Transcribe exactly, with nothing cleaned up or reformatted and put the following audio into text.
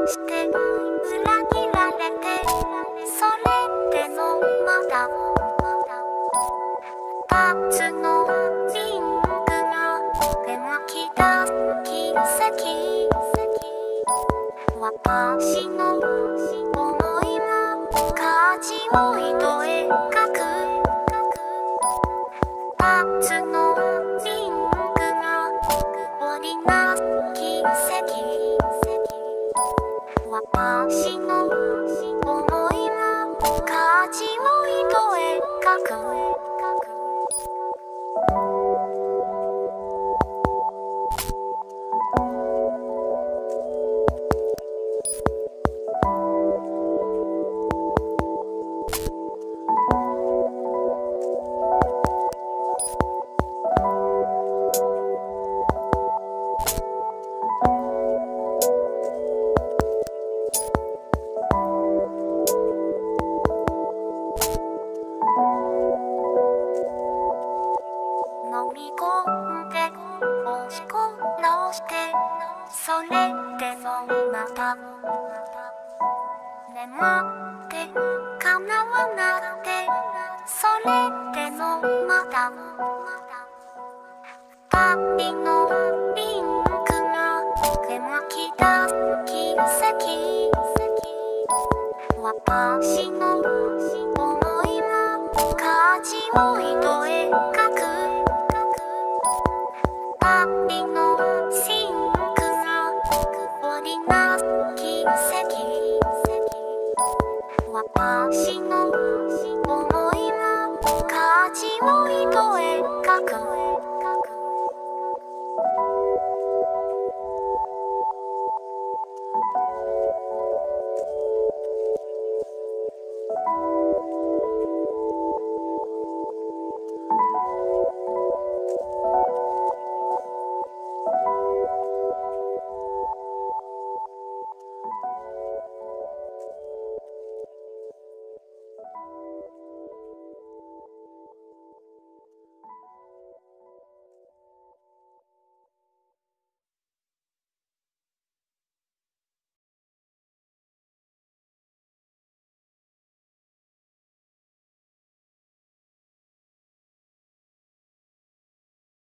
して裏切られて、それでもまだ二つのリングが描き出す奇跡、私の想いも舵を糸へ描く、二つのリングが織りなす奇跡、私の想いも舵を糸へ描く。飲み込んで押し殺して、それでもまた眠って叶わなくて、それでもまた二人のリングが描き出す奇跡、私の想いも舵を糸へ描く、二人のシンクが織りなす奇跡、私の想いも舵を糸へ描く。